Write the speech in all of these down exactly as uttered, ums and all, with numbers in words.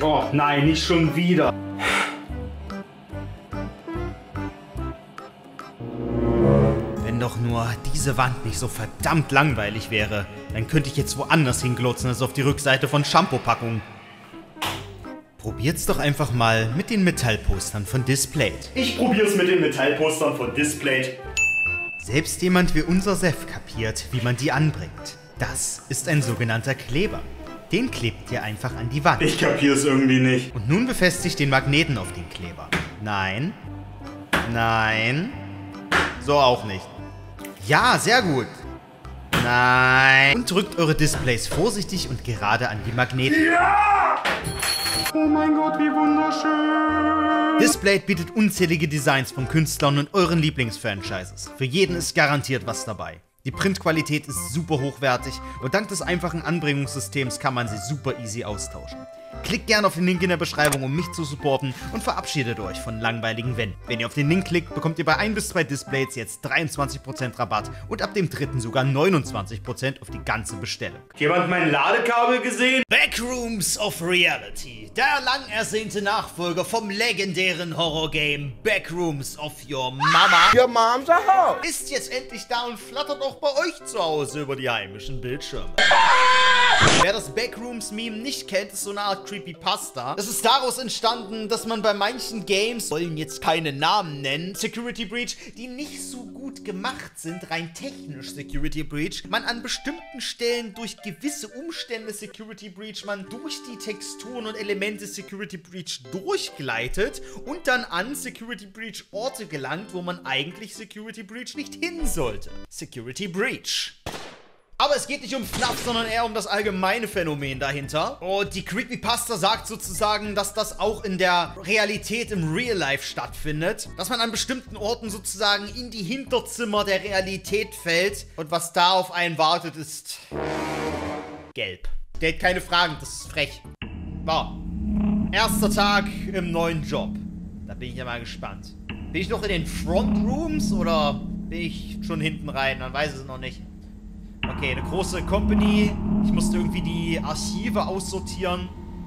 Oh nein, nicht schon wieder. Wenn doch nur diese Wand nicht so verdammt langweilig wäre, dann könnte ich jetzt woanders hinglotzen als auf die Rückseite von Shampoo-Packungen. Probiert's doch einfach mal mit den Metallpostern von Displayed. Ich probier's mit den Metallpostern von Displayed. Selbst jemand wie unser Sef kapiert, wie man die anbringt. Das ist ein sogenannter Kleber. Den klebt ihr einfach an die Wand. Ich kapier's irgendwie nicht. Und nun befestigt den Magneten auf den Kleber. Nein. Nein. So auch nicht. Ja, sehr gut. Nein. Und drückt eure Displays vorsichtig und gerade an die Magneten. Ja! Oh mein Gott, wie wunderschön. Displayed bietet unzählige Designs von Künstlern und euren Lieblingsfranchises. Für jeden ist garantiert was dabei. Die Printqualität ist super hochwertig und dank des einfachen Anbringungssystems kann man sie super easy austauschen. Klickt gerne auf den Link in der Beschreibung, um mich zu supporten und verabschiedet euch von langweiligen Wänden. Wenn ihr auf den Link klickt, bekommt ihr bei ein bis zwei Displays jetzt dreiundzwanzig Prozent Rabatt und ab dem dritten sogar neunundzwanzig Prozent auf die ganze Bestellung. Jemand mein Ladekabel gesehen? Backrooms of Reality, der lang ersehnte Nachfolger vom legendären Horrorgame Backrooms of Your Mama, Your mom's a hoe. ist jetzt endlich da und flattert auch bei euch zu Hause über die heimischen Bildschirme. Wer das Backrooms-Meme nicht kennt, ist so eine Art Creepypasta. Das ist daraus entstanden, dass man bei manchen Games, wollen jetzt keine Namen nennen, Security Breach, die nicht so gut gemacht sind, rein technisch Security Breach, man an bestimmten Stellen durch gewisse Umstände Security Breach, man durch die Texturen und Elemente Security Breach durchgleitet und dann an Security Breach Orte gelangt, wo man eigentlich Security Breach nicht hin sollte. Security Breach. Aber es geht nicht um F NAF, sondern eher um das allgemeine Phänomen dahinter. Und die Creepypasta sagt sozusagen, dass das auch in der Realität im Real Life stattfindet. Dass man an bestimmten Orten sozusagen in die Hinterzimmer der Realität fällt. Und was da auf einen wartet, ist gelb. Stellt keine Fragen, das ist frech. So. Erster Tag im neuen Job. Da bin ich ja mal gespannt. Bin ich noch in den Front Rooms oder bin ich schon hinten rein? Man weiß es noch nicht. Okay, eine große Company. Ich musste irgendwie die Archive aussortieren.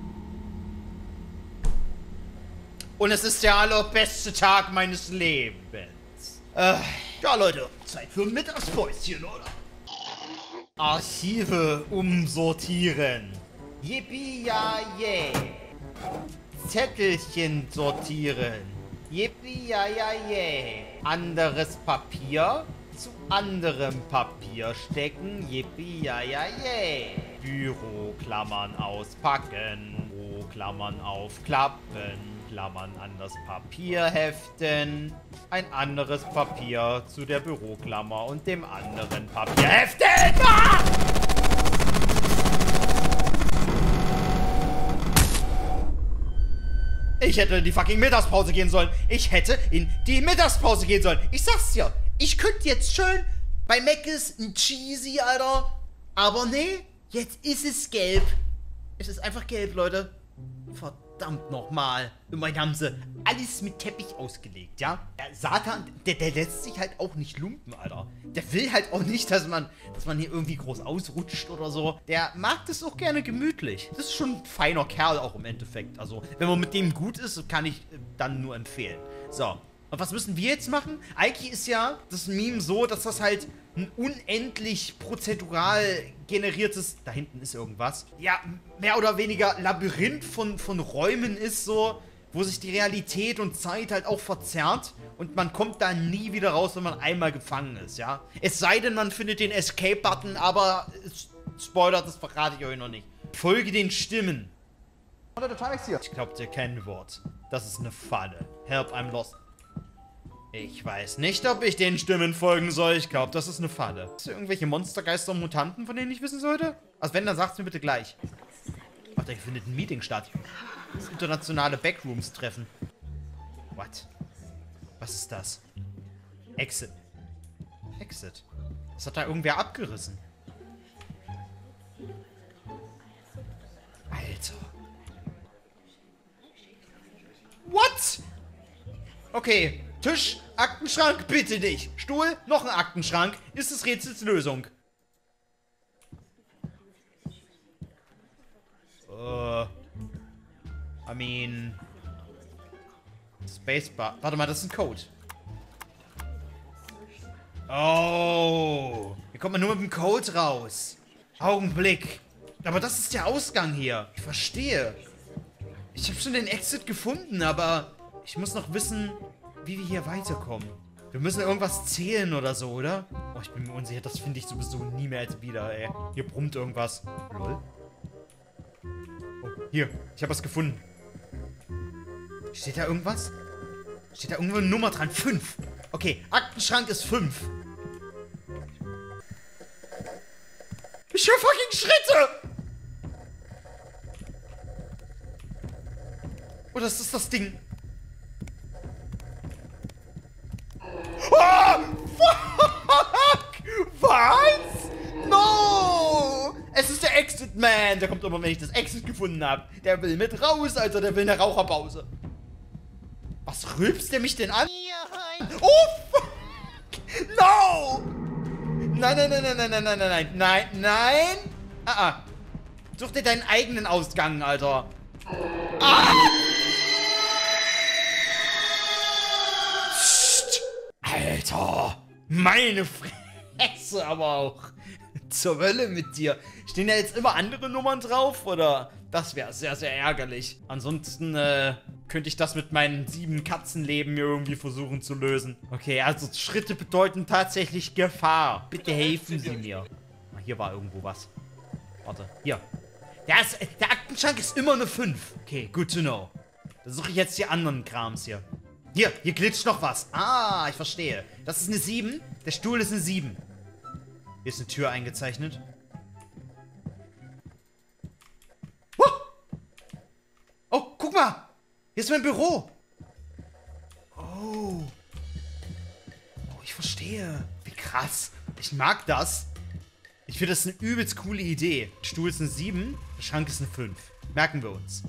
Und es ist der allerbeste Tag meines Lebens. Äh, ja, Leute, Zeit für ein Mittagspäuschen, oder? Archive umsortieren. Yippie, ja, yeah. Zettelchen sortieren. Yippie, ja, ja, yeah. Anderes Papier zu anderem Papier stecken. Yippie, ja, ja, yeah. Büroklammern auspacken. Büroklammern aufklappen. Klammern an das Papier heften. Ein anderes Papier zu der Büroklammer und dem anderen Papier heften. Ah! Ich hätte in die fucking Mittagspause gehen sollen. Ich hätte in die Mittagspause gehen sollen. Ich sag's dir. Ich könnte jetzt schön bei Mc's ein Cheesy, Alter. Aber nee, jetzt ist es gelb. Es ist einfach gelb, Leute. Verdammt nochmal. Immerhin haben sie alles mit Teppich ausgelegt, ja? Der Satan, der, der lässt sich halt auch nicht lumpen, Alter. Der will halt auch nicht, dass man, dass man hier irgendwie groß ausrutscht oder so. Der mag das auch gerne gemütlich. Das ist schon ein feiner Kerl auch im Endeffekt. Also, wenn man mit dem gut ist, kann ich dann nur empfehlen. So. Und was müssen wir jetzt machen? Eigentlich ist ja das Meme so, dass das halt ein unendlich prozedural generiertes, da hinten ist irgendwas, ja, mehr oder weniger Labyrinth von, von Räumen ist so, wo sich die Realität und Zeit halt auch verzerrt und man kommt da nie wieder raus, wenn man einmal gefangen ist, ja. Es sei denn, man findet den Escape-Button, aber Spoiler, das verrate ich euch noch nicht. Folge den Stimmen. Ich glaub dir kein Wort. Das ist eine Falle. Help, I'm lost. Ich weiß nicht, ob ich den Stimmen folgen soll. Ich glaube, das ist eine Falle. Hast du irgendwelche Monstergeister und Mutanten, von denen ich wissen sollte? Also wenn, dann sagt's mir bitte gleich. Ach, da findet ein Meeting statt. Das internationale Backrooms-Treffen. What? Was ist das? Exit. Exit. Das hat da irgendwer abgerissen. Alter. What? Okay. Tisch, Aktenschrank, bitte nicht. Stuhl, noch ein Aktenschrank. Ist des Rätsels Lösung. Äh. I mean... Spacebar. Warte mal, das ist ein Code. Oh. Hier kommt man nur mit dem Code raus. Augenblick. Aber das ist der Ausgang hier. Ich verstehe. Ich habe schon den Exit gefunden, aber ich muss noch wissen, wie wir hier weiterkommen. Wir müssen irgendwas zählen oder so, oder? Oh, ich bin mir unsicher. Das finde ich sowieso nie mehr als wieder, ey. Hier brummt irgendwas. Lol. Oh, hier. Ich habe was gefunden. Steht da irgendwas? Steht da irgendwo eine Nummer dran? Fünf. Okay, Aktenschrank ist fünf. Ich höre fucking Schritte! Oder ist das das Ding? Oh! Fuck! Was? No! Es ist der Exit Man. Der kommt immer, wenn ich das Exit gefunden habe. Der will mit raus, Alter. Der will eine Raucherpause. Was rülpst der mich denn an? Oh, fuck! No! Nein, nein, nein, nein, nein, nein, nein, nein, nein, nein! Ah, ah. Such dir deinen eigenen Ausgang, Alter. Ah! Psst. Alter! Meine Fresse aber auch. Zur Hölle mit dir. Stehen da jetzt immer andere Nummern drauf, oder? Das wäre sehr, sehr ärgerlich. Ansonsten, äh, könnte ich das mit meinen sieben Katzenleben irgendwie versuchen zu lösen. Okay, also Schritte bedeuten tatsächlich Gefahr. Bitte helfen Sie mir. Ah, hier war irgendwo was. Warte, hier. Der, ist, der Aktenschrank ist immer eine fünf. Okay, good to know. Da suche ich jetzt die anderen Krams hier. Hier, hier glitscht noch was. Ah, ich verstehe. Das ist eine sieben. Der Stuhl ist eine sieben. Hier ist eine Tür eingezeichnet. Oh, oh guck mal. Hier ist mein Büro. Oh. Oh, ich verstehe. Wie krass. Ich mag das. Ich finde das eine übelst coole Idee. Der Stuhl ist eine sieben, der Schrank ist eine fünf. Merken wir uns.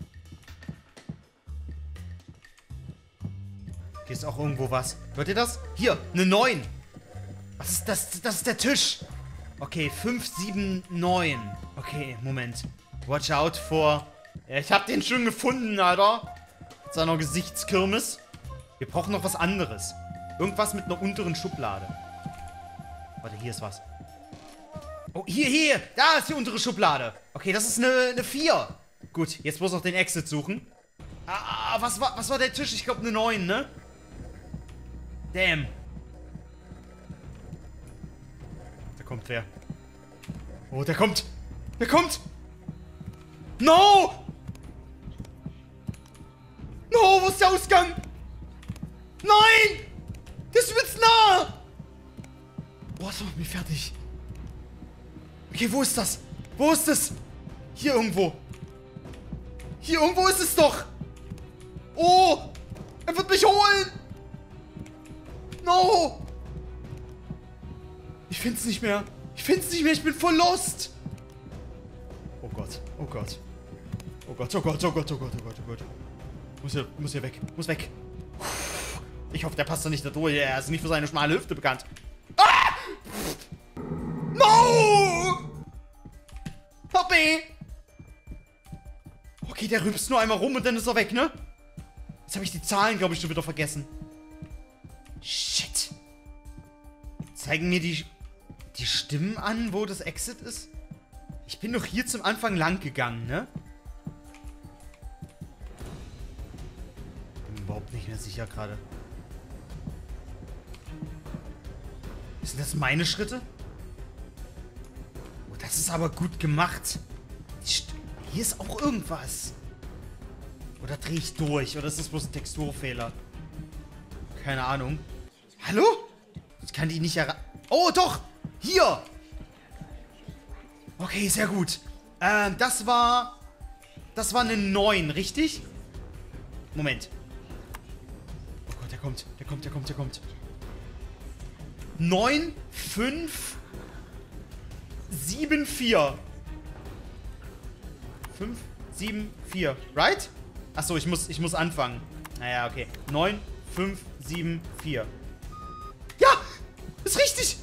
Hier ist auch irgendwo was. Hört ihr das? Hier, eine neun. Was ist das? Das ist der Tisch. Okay, fünf, sieben, neun. Okay, Moment. Watch out for... Ja, ich hab den schon gefunden, Alter. Mit seiner Gesichtskirmes. Wir brauchen noch was anderes. Irgendwas mit einer unteren Schublade. Warte, hier ist was. Oh, hier, hier. Da ist die untere Schublade. Okay, das ist eine, eine vier. Gut, jetzt muss ich noch den Exit suchen. Ah, was war, was war der Tisch? Ich glaube eine neun, ne? Damn. Da kommt wer. Oh, der kommt. Der kommt. No! No, wo ist der Ausgang? Nein! Der ist übelst nah! Boah, das macht mich fertig. Okay, wo ist das? Wo ist es? Hier irgendwo. Hier irgendwo ist es doch. Oh! Er wird mich holen! No! Ich find's nicht mehr. Ich find's nicht mehr. Ich bin voll lost. Oh Gott. Oh Gott. Oh Gott, oh Gott, oh Gott, oh Gott, oh Gott, oh Gott. Muss hier, muss hier weg. Muss weg. Ich hoffe, der passt da nicht da durch. Er ist nicht für seine schmale Hüfte bekannt. Ah! No! Hoppy! Okay, der rübst nur einmal rum und dann ist er weg, ne? Jetzt habe ich die Zahlen, glaube ich, schon wieder vergessen. Shit. Zeigen mir die, die Stimmen an, wo das Exit ist? Ich bin doch hier zum Anfang lang gegangen, ne? Bin überhaupt nicht mehr sicher gerade. Sind das meine Schritte? Oh, das ist aber gut gemacht. Hier ist auch irgendwas. Oder drehe ich durch? Oder ist das bloß ein Texturfehler? Keine Ahnung. Hallo? Ich kann die nicht erreichen. Oh, doch! Hier! Okay, sehr gut. Ähm, das war... Das war eine neun, richtig? Moment. Oh Gott, der kommt. Der kommt, der kommt, der kommt. neun, fünf, sieben, vier. fünf, sieben, vier. Right? Achso, ich muss, ich muss anfangen. Naja, okay. neun, fünf, sieben, vier. Ja! Ist richtig!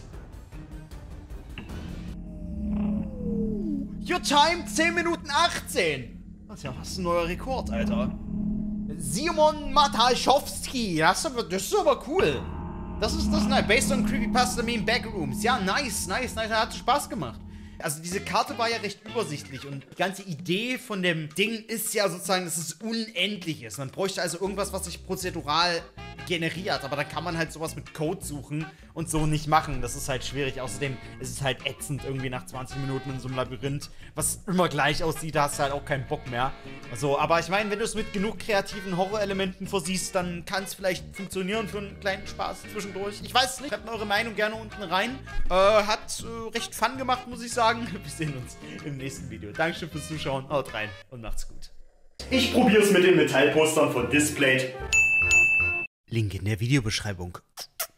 Your time, zehn Minuten achtzehn. Das ist ja fast ein neuer Rekord, Alter. Simon Mataschowski. Das ist aber, das ist aber cool. Das ist das, nein. Based on Creepypasta Meme Backrooms. Ja, nice, nice, nice. Hat Spaß gemacht. Also diese Karte war ja recht übersichtlich und die ganze Idee von dem Ding ist ja sozusagen, dass es unendlich ist. Man bräuchte also irgendwas, was sich prozedural generiert, aber dann kann man halt sowas mit Code suchen und so nicht machen. Das ist halt schwierig. Außerdem ist es halt ätzend irgendwie nach zwanzig Minuten in so einem Labyrinth, was immer gleich aussieht, da hast du halt auch keinen Bock mehr. Also, aber ich meine, wenn du es mit genug kreativen Horrorelementen versiehst, dann kann es vielleicht funktionieren für einen kleinen Spaß zwischendurch. Ich weiß es nicht. Schreibt eure Meinung gerne unten rein. Äh, hat äh, recht Fun gemacht, muss ich sagen. Wir sehen uns im nächsten Video. Dankeschön fürs Zuschauen. Haut rein und macht's gut. Ich probier's mit den Metallpostern von Displayed. Link in der Videobeschreibung.